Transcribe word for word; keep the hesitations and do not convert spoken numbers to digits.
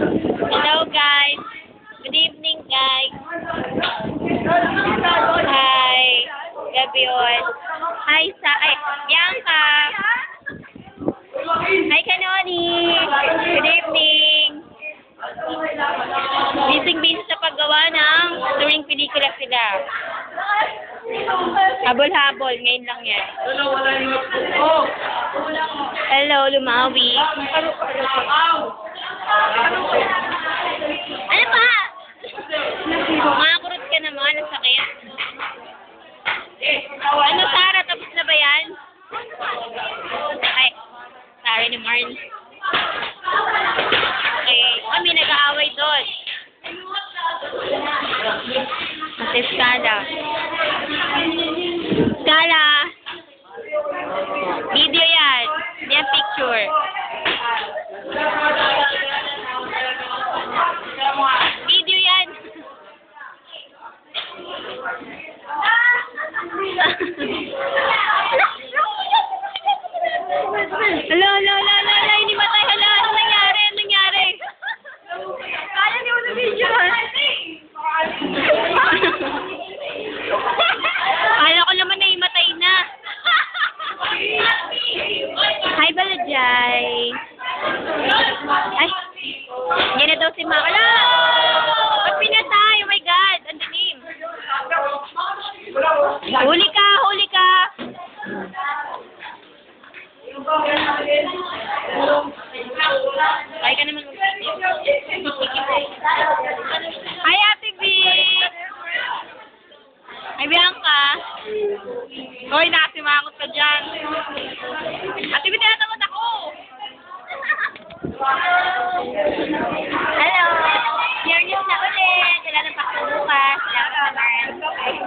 Hello guys. Good evening guys. Hi. Gabi yun. Hi sa... Ay, Bianca. Hi Kanoni. Good evening. Bising-busy sa paggawa ng tuwing pelikula sila. Habol-habol. Ngayon lang yan. Hello, Lumawi. Ano pa? Mga kurot ka naman. Ang sakit. Ano, Sarah? Tapos na ba yan? Ay, sorry ni Marn. Okay. Kami nag-aaway doon. Kasi Skala. Skala! Video yan. Hindi yan picture. Video yan. Hala, hala, hala, hala, hindi matay. Hala, ano nangyari? Ano nangyari? Kaya niyo na video. Kala ko naman na imatay na. Hi, Balajay. Ay, yan na daw si Mama. Ala! Ba't pinatay? Oh my God! Ang dilim. Huli ka! Huli ka! Ay ka naman mag-video. Hi, Ate B! Hi, Bianca! Hoy, nakasimangot ka dyan. Ate B, tinatamad ako! Hello! Year news na ulit! Wala nang paksa bukas. Wala ka naman.